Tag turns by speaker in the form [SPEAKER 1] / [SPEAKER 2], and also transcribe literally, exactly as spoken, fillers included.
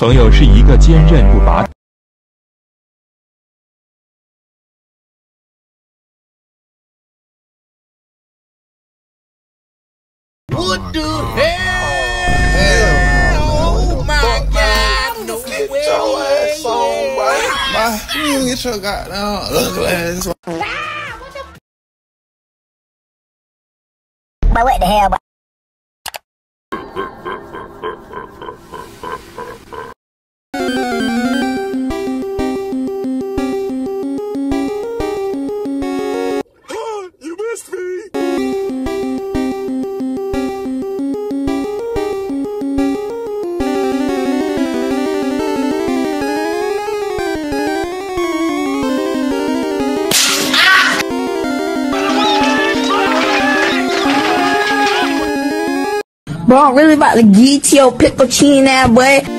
[SPEAKER 1] 朋友是一个坚韧不拔。
[SPEAKER 2] What the hell? Oh my God! No way! Get your ass on, boy! Bye. You get your goddamn ugly ass on.
[SPEAKER 3] But what the hell, boy?
[SPEAKER 2] You missed me!
[SPEAKER 3] Bro, I'm really about to get your pickle chin now, boy.